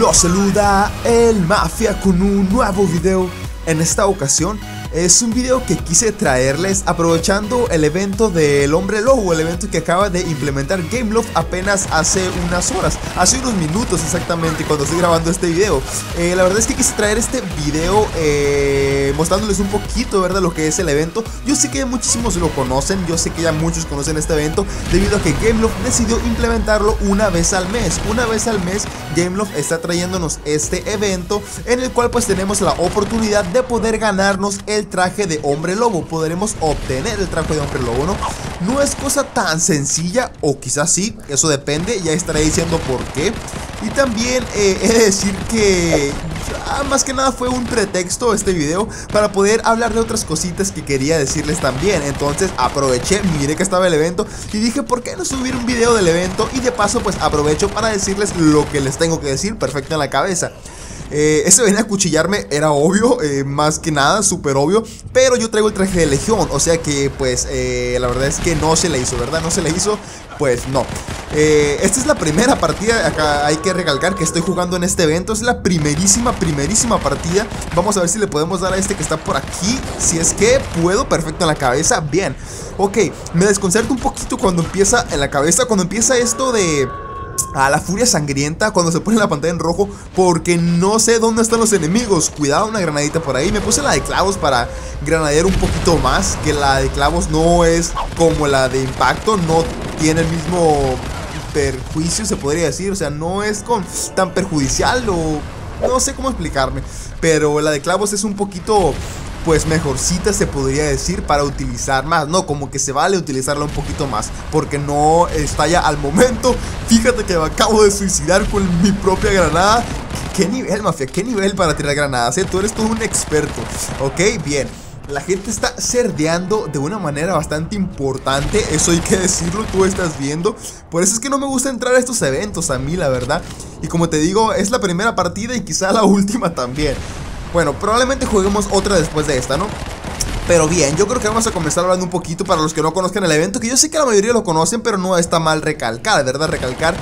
Los saluda el Mafia con un nuevo video. En esta ocasión es un video que quise traerles aprovechando el evento del Hombre Lobo, el evento que acaba de implementar Gameloft apenas hace unas horas, hace unos minutos exactamente cuando estoy grabando este video. La verdad es que quise traer este video mostrándoles un poquito, ¿verdad?, lo que es el evento. Yo sé que muchísimos lo conocen, yo sé que ya muchos conocen este evento debido a que Gameloft decidió implementarlo una vez al mes. Una vez al mes Gameloft está trayéndonos este evento en el cual pues tenemos la oportunidad de poder ganarnos el traje de Hombre Lobo. Podremos obtener el traje de Hombre Lobo, ¿no? No es cosa tan sencilla, o quizás sí, eso depende, ya estaré diciendo por qué. Y también he de decir que más que nada fue un pretexto este video para poder hablar de otras cositas que quería decirles también. Entonces aproveché, miré que estaba el evento y dije, ¿por qué no subir un video del evento? Y de paso pues aprovecho para decirles lo que les tengo que decir perfecto en la cabeza. Ese venía a cuchillarme, era obvio, más que nada, súper obvio. Pero yo traigo el traje de Legión, o sea que pues la verdad es que no se le hizo, ¿verdad? No se le hizo, pues no. Esta es la primera partida, acá hay que recalcar que estoy jugando en este evento. Es la primerísima partida. Vamos a ver si le podemos dar a este que está por aquí. Si es que puedo, perfecto en la cabeza, bien. Ok, me desconcerta un poquito cuando empieza en la cabeza, cuando empieza esto de... la furia sangrienta, cuando se pone la pantalla en rojo, porque no sé dónde están los enemigos. Cuidado, una granadita por ahí. Me puse la de clavos para granadear un poquito más, que la de clavos no es como la de impacto, no tiene el mismo perjuicio, se podría decir. O sea, no es tan perjudicial, o no sé cómo explicarme, pero la de clavos es un poquito... pues mejorcita, se podría decir, para utilizar más, no, como que se vale utilizarla un poquito más, porque no estalla al momento. Fíjate que me acabo de suicidar con mi propia granada. ¿Qué nivel, Mafia? ¿Qué nivel para tirar granadas? Tú eres todo un experto. Ok, bien. La gente está cerdeando de una manera bastante importante, eso hay que decirlo, tú estás viendo. Por eso es que no me gusta entrar a estos eventos a mí, la verdad. Y como te digo, es la primera partida y quizá la última también. Bueno, probablemente juguemos otra después de esta, ¿no? Pero bien, yo creo que vamos a comenzar hablando un poquito para los que no conozcan el evento, que yo sé que la mayoría lo conocen, pero no está mal recalcar, ¿verdad? Recalcar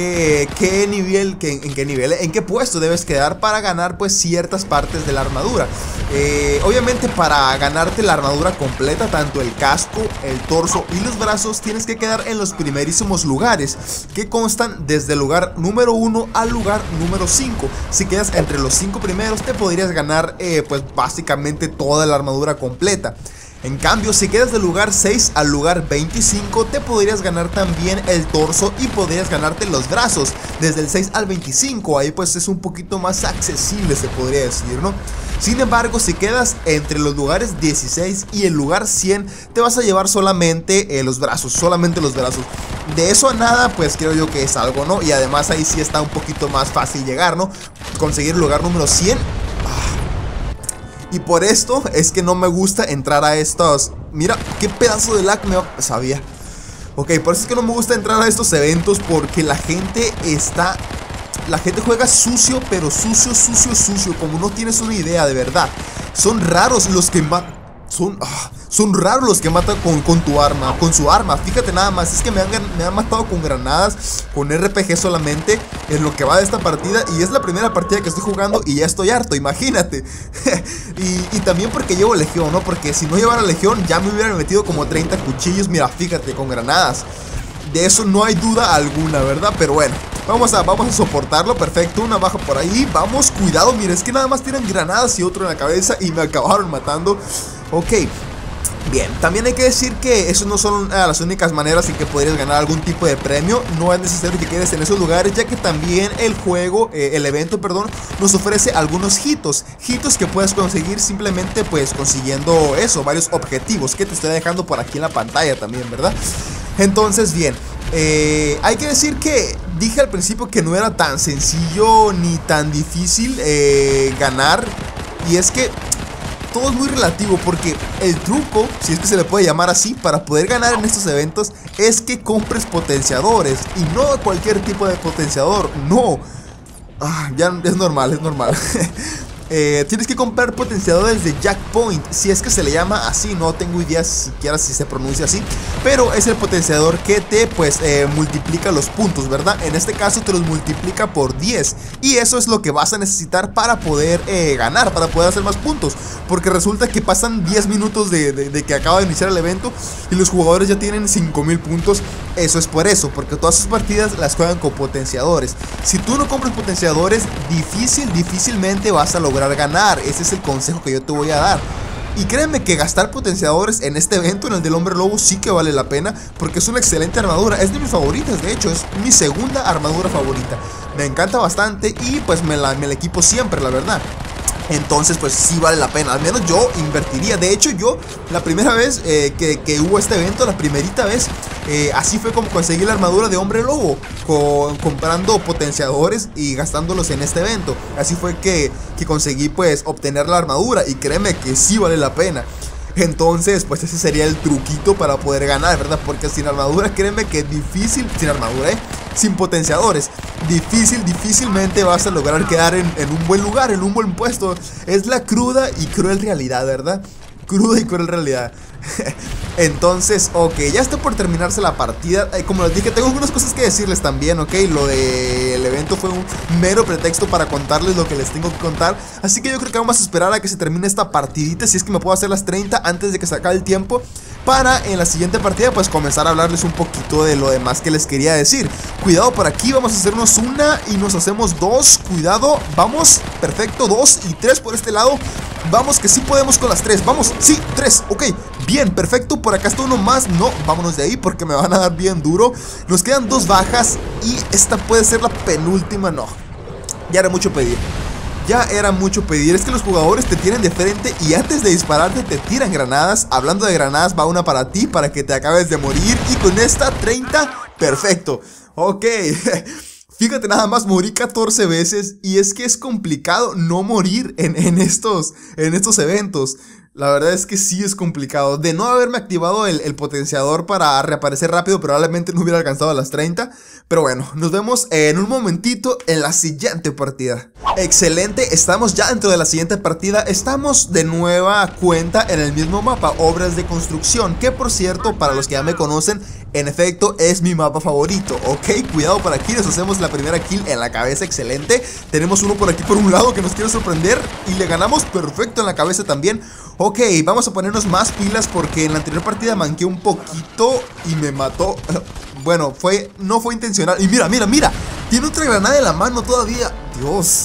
qué nivel, en qué puesto debes quedar para ganar pues ciertas partes de la armadura. Obviamente para ganarte la armadura completa, tanto el casco, el torso y los brazos, tienes que quedar en los primerísimos lugares, que constan desde el lugar número 1 al lugar número 5. Si quedas entre los 5 primeros, te podrías ganar pues básicamente toda la armadura completa. En cambio, si quedas del lugar 6 al lugar 25, te podrías ganar también el torso y podrías ganarte los brazos desde el 6 al 25. Ahí pues es un poquito más accesible, se podría decir, ¿no? Sin embargo, si quedas entre los lugares 16 y el lugar 100, te vas a llevar solamente los brazos, De eso a nada, pues creo yo que es algo, ¿no? Y además ahí sí está un poquito más fácil llegar, ¿no? Conseguir el lugar número 100. Y por esto es que no me gusta entrar a estos... Mira, qué pedazo de lag sabía. Ok, por eso es que no me gusta entrar a estos eventos, porque la gente juega sucio, pero sucio, como no tienes una idea, de verdad. Son raros los que matan. Son raros los que matan con tu arma, con su arma. Fíjate nada más, es que me han matado con granadas, con RPG solamente, en lo que va de esta partida. Y es la primera partida que estoy jugando y ya estoy harto, imagínate. y también porque llevo Legión, ¿no? Porque si no llevara Legión ya me hubieran metido como 30 cuchillos, mira, fíjate, con granadas. De eso no hay duda alguna, ¿verdad? Pero bueno, vamos a soportarlo, perfecto, una baja por ahí. Vamos, cuidado, mira, es que nada más tiran granadas y otro en la cabeza y me acabaron matando. Ok, bien, también hay que decir que eso no son las únicas maneras en que podrías ganar algún tipo de premio. No es necesario que quedes en esos lugares, ya que también el juego, el evento, perdón, nos ofrece algunos hitos que puedes conseguir simplemente pues consiguiendo eso, varios objetivos que te estoy dejando por aquí en la pantalla también, ¿verdad? Entonces bien, hay que decir que dije al principio que no era tan sencillo ni tan difícil ganar. Y es que todo es muy relativo, porque el truco, si es que se le puede llamar así, para poder ganar en estos eventos es que compres potenciadores. Y no cualquier tipo de potenciador, no. Ya es normal. tienes que comprar potenciadores de Jack Point, si es que se le llama así, no tengo idea siquiera si se pronuncia así, pero es el potenciador que te pues multiplica los puntos, ¿verdad? En este caso te los multiplica por 10 y eso es lo que vas a necesitar para poder ganar, para poder hacer más puntos, porque resulta que pasan 10 minutos de que acaba de iniciar el evento y los jugadores ya tienen 5000 puntos. Eso es por eso, porque todas sus partidas las juegan con potenciadores. Si tú no compras potenciadores, difícilmente vas a lograr ganar. Ese es el consejo que yo te voy a dar. Y créeme que gastar potenciadores en este evento, en el del hombre lobo, sí que vale la pena, porque es una excelente armadura. Es de mis favoritas, de hecho, es mi segunda armadura favorita. Me encanta bastante y pues me la equipo siempre, la verdad. Entonces pues sí vale la pena, al menos yo invertiría. De hecho yo la primera vez que hubo este evento, la primerita vez, así fue como conseguí la armadura de hombre lobo, comprando potenciadores y gastándolos en este evento. Así fue que conseguí pues obtener la armadura y créeme que sí vale la pena. Entonces pues ese sería el truquito para poder ganar, ¿verdad? Porque sin armadura, créeme que difícil, sin armadura, sin potenciadores, difícilmente vas a lograr quedar en un buen lugar, en un buen puesto. Es la cruda y cruel realidad, ¿verdad? Cruda y cruel realidad. Entonces, ok, ya está por terminarse la partida. Como les dije, tengo algunas cosas que decirles también, ok. Lo del evento fue un mero pretexto para contarles lo que les tengo que contar. Así que yo creo que vamos a esperar a que se termine esta partidita, si es que me puedo hacer las 30 antes de que se acabe el tiempo, para en la siguiente partida pues comenzar a hablarles un poquito de lo demás que les quería decir. Cuidado por aquí, vamos a hacernos una y nos hacemos dos. Cuidado, vamos, perfecto, 2 y 3 por este lado. Vamos que sí podemos con las 3, vamos, sí, 3, ok, bien, perfecto. Por acá está uno más, no, vámonos de ahí porque me van a dar bien duro. Nos quedan 2 bajas y esta puede ser la penúltima, no. Ya era mucho pedir. Ya era mucho pedir, es que los jugadores te tienen de frente y antes de dispararte te tiran granadas. Hablando de granadas, va una para ti, para que te acabes de morir. Y con esta, 30, perfecto. Ok, fíjate nada más, morí 14 veces y es que es complicado no morir en estos eventos. La verdad es que sí es complicado. De no haberme activado el potenciador para reaparecer rápido, probablemente no hubiera alcanzado a las 30. Pero bueno, nos vemos en un momentito en la siguiente partida. Excelente, estamos ya dentro de la siguiente partida. Estamos de nueva cuenta en el mismo mapa, Obras de Construcción, que por cierto, para los que ya me conocen, en efecto es mi mapa favorito. Ok, cuidado por aquí, nos hacemos la primera kill en la cabeza, excelente. Tenemos uno por aquí por un lado que nos quiere sorprender y le ganamos perfecto en la cabeza también. Ok, vamos a ponernos más pilas porque en la anterior partida manqué un poquito y me mató. Bueno, no fue intencional. Y mira, tiene otra granada en la mano todavía. Dios.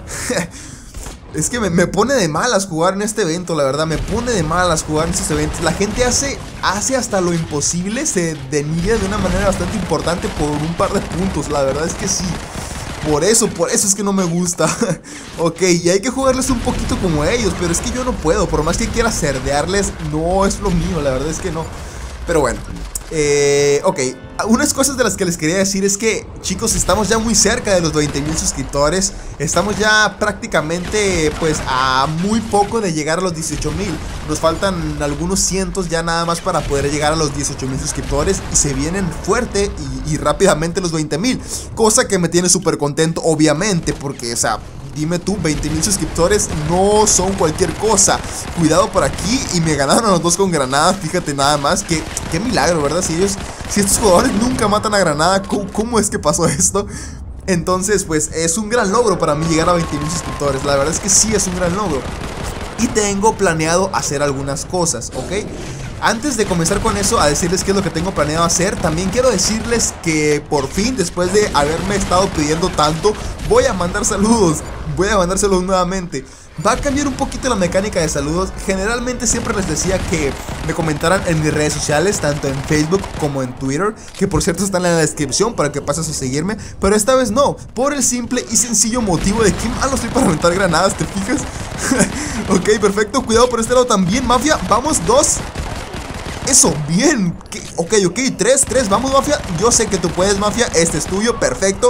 Es que me pone de malas jugar en este evento, la verdad. Me pone de malas jugar en estos eventos. La gente hace hasta lo imposible. Se denigre de una manera bastante importante por un par de puntos. La verdad es que sí. Por eso es que no me gusta. Ok, y hay que jugarles un poquito como ellos, pero es que yo no puedo. Por más que quiera cerdearles, no es lo mío, la verdad es que no. Pero bueno, ok, unas cosas de las que les quería decir es que, chicos, estamos ya muy cerca de los 20,000 suscriptores. Estamos ya prácticamente pues a muy poco de llegar a los 18,000. Nos faltan algunos cientos ya nada más para poder llegar a los 18,000 suscriptores. Y se vienen fuerte y rápidamente los 20,000. Cosa que me tiene súper contento, obviamente, porque, o sea, dime tú, 20,000 suscriptores no son cualquier cosa. Cuidado por aquí y me ganaron a los dos con granada. Fíjate nada más, qué milagro, ¿verdad? Si estos jugadores nunca matan a granada, ¿cómo es que pasó esto? Entonces pues es un gran logro para mí llegar a 20,000 suscriptores. La verdad es que sí es un gran logro. Y tengo planeado hacer algunas cosas, ¿ok? Antes de comenzar con eso, a decirles qué es lo que tengo planeado hacer, también quiero decirles que por fin, después de haberme estado pidiendo tanto, voy a mandar saludos. Voy a mandárselos nuevamente. Va a cambiar un poquito la mecánica de saludos. Generalmente siempre les decía que me comentaran en mis redes sociales, tanto en Facebook como en Twitter, que por cierto están en la descripción para que pases a seguirme. Pero esta vez no, por el simple y sencillo motivo de que malo estoy para aventar granadas, ¿te fijas? Ok, perfecto, cuidado por este lado también, Mafia. Vamos, 2. Eso, bien. Ok, 3, vamos, Mafia. Yo sé que tú puedes, Mafia, este es tuyo, perfecto.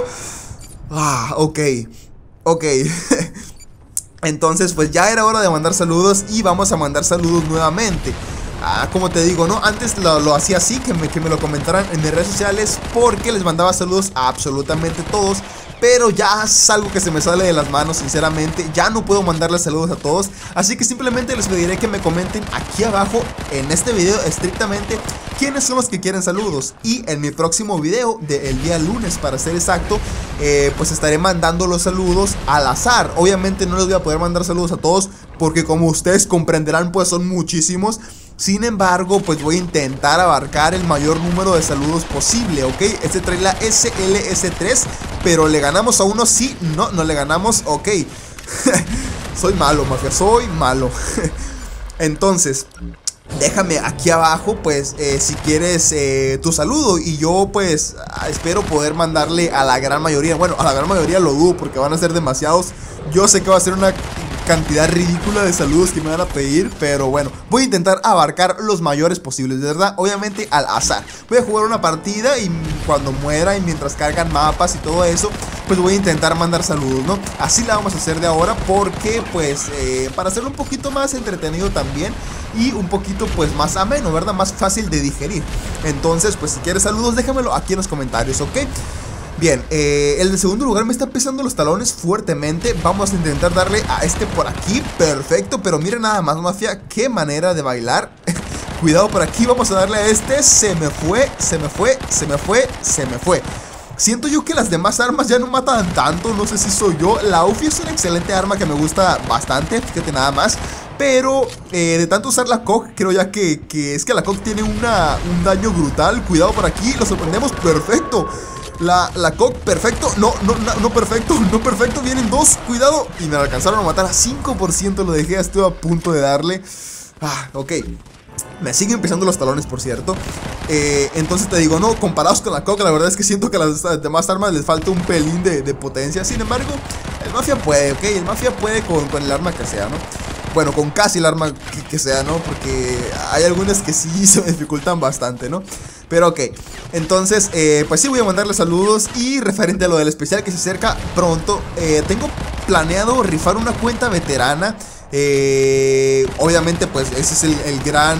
Ok. Entonces pues ya era hora de mandar saludos y vamos a mandar saludos nuevamente. Como te digo, ¿no? Antes lo hacía así, que me lo comentaran en mis redes sociales, porque les mandaba saludos a absolutamente todos. pero ya es algo que se me sale de las manos, sinceramente. Ya no puedo mandarles saludos a todos, así que simplemente les pediré que me comenten aquí abajo en este video estrictamente quiénes son los que quieren saludos. Y en mi próximo video del día lunes, para ser exacto, pues estaré mandando los saludos al azar. Obviamente no les voy a poder mandar saludos a todos porque, como ustedes comprenderán, pues son muchísimos. Sin embargo, pues voy a intentar abarcar el mayor número de saludos posible, ¿ok? Este trae la SLS3, pero ¿le ganamos a uno? Sí, no le ganamos, ok. Soy malo, mafia, soy malo. Entonces, déjame aquí abajo, pues, si quieres tu saludo. Y yo, pues, espero poder mandarle a la gran mayoría. Bueno, a la gran mayoría lo dudo porque van a ser demasiados. Yo sé que va a ser una cantidad ridícula de saludos que me van a pedir, pero bueno, voy a intentar abarcar los mayores posibles, de verdad, obviamente al azar. Voy a jugar una partida y cuando muera y mientras cargan mapas y todo eso, pues voy a intentar mandar saludos, ¿no? Así la vamos a hacer de ahora porque, pues, para hacerlo un poquito más entretenido también y un poquito, pues, más ameno, ¿verdad? Más fácil de digerir. Entonces, pues, si quieres saludos, déjamelo aquí en los comentarios, ¿ok? Bien, el de segundo lugar me está pisando los talones fuertemente. Vamos a intentar darle a este por aquí. Perfecto, pero miren nada más, mafia, qué manera de bailar. Cuidado por aquí, vamos a darle a este. Se me fue. Siento yo que las demás armas ya no matan tanto, no sé si soy yo. La UFI es una excelente arma que me gusta bastante, fíjate nada más. Pero de tanto usar la COG, creo ya que es que la COG tiene un daño brutal. Cuidado por aquí, lo sorprendemos, perfecto. La COG, perfecto, no perfecto, vienen dos, cuidado. Y me alcanzaron a matar a 5%, lo dejé, estuve a punto de darle. Ok. Me siguen pisando los talones, por cierto. Entonces te digo, no, comparados con la COG, la verdad es que siento que a las demás armas les falta un pelín de potencia. Sin embargo, el Mafia puede, ok, el Mafia puede con el arma que sea, ¿no? Bueno, con casi el arma que sea, ¿no? Porque hay algunas que sí se me dificultan bastante, ¿no? Pero ok, entonces, pues sí voy a mandarle saludos. Y referente a lo del especial que se acerca pronto, tengo planeado rifar una cuenta veterana. Obviamente, pues ese es el gran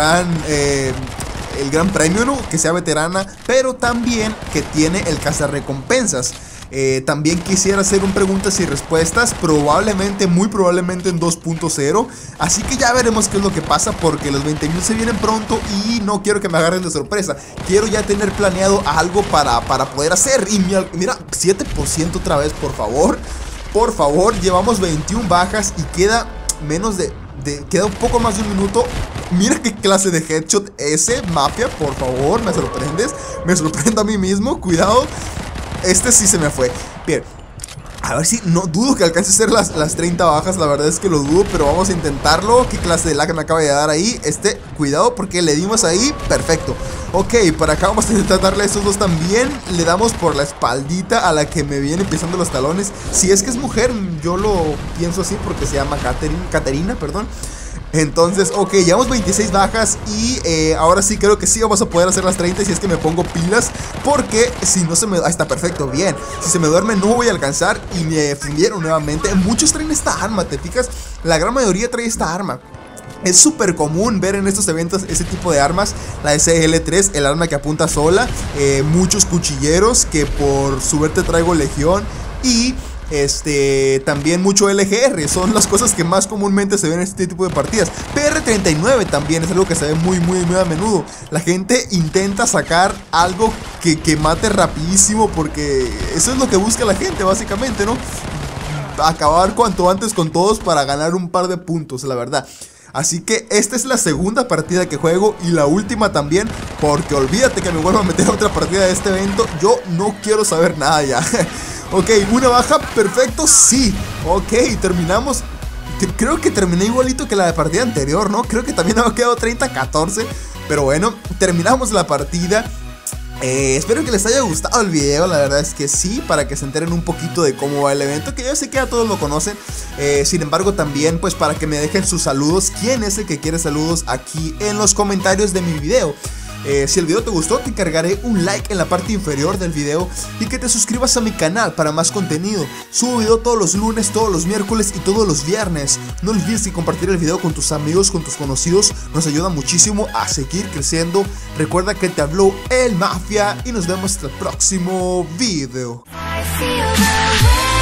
premio, ¿no? Que sea veterana, pero también que tiene el cazarrecompensas. También quisiera hacer un preguntas y respuestas, probablemente, muy probablemente en 2.0. Así que ya veremos qué es lo que pasa, porque los 20.000 se vienen pronto y no quiero que me agarren de sorpresa. Quiero ya tener planeado algo para poder hacer. Y mira, 7% otra vez, por favor. Por favor, llevamos 21 bajas y queda menos queda un poco más de un minuto. Mira qué clase de headshot ese, Mafia, por favor, me sorprendes. Me sorprendo a mí mismo, cuidado. Este sí se me fue. Bien, a ver si, no dudo que alcance a ser las 30 bajas. La verdad es que lo dudo, pero vamos a intentarlo. Qué clase de lag me acaba de dar ahí. Cuidado porque le dimos ahí, perfecto. Ok, por acá vamos a intentar darle a estos dos también. Le damos por la espaldita a la que me viene pisando los talones. Si es que es mujer, yo lo pienso así porque se llama Caterina, perdón. Entonces, ok, llevamos 26 bajas y ahora sí creo que sí vamos a poder hacer las 30 si es que me pongo pilas. Porque si no se me... Ahí está, perfecto, bien. Si se me duerme no voy a alcanzar y me fundieron nuevamente. Muchos traen esta arma, ¿te fijas? La gran mayoría trae esta arma. Es súper común ver en estos eventos ese tipo de armas. La SL3, el arma que apunta sola. Muchos cuchilleros que por suerte traigo legión. Y... también mucho LGR, son las cosas que más comúnmente se ven en este tipo de partidas. PR39 también es algo que se ve muy a menudo. La gente intenta sacar algo que mate rapidísimo, porque eso es lo que busca la gente básicamente, ¿no? Acabar cuanto antes con todos para ganar un par de puntos, la verdad. Así que esta es la segunda partida que juego y la última también, porque olvídate que me vuelva a meter a otra partida de este evento. Yo no quiero saber nada ya. Ok, una baja, perfecto, sí. Ok, terminamos. Creo que terminé igualito que la de partida anterior, ¿no? Creo que también me ha quedado 30-14. Pero bueno, terminamos la partida. Espero que les haya gustado el video, la verdad es que sí, para que se enteren un poquito de cómo va el evento, que yo sé que ya todos lo conocen. Sin embargo también pues para que me dejen sus saludos, quién es el que quiere saludos aquí en los comentarios de mi video. Si el video te gustó, te encargaré un like en la parte inferior del video y que te suscribas a mi canal para más contenido. Subo video todos los lunes, todos los miércoles y todos los viernes. No olvides compartir el video con tus amigos, con tus conocidos, nos ayuda muchísimo a seguir creciendo. Recuerda que te habló el Mafia y nos vemos hasta el próximo video. feel the way